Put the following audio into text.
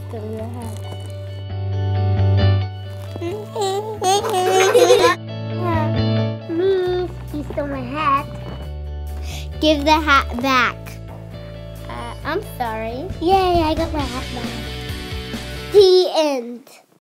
stole your hat. Me, he stole my hat. Give the hat back. I'm sorry. Yay, I got my hat back. The end.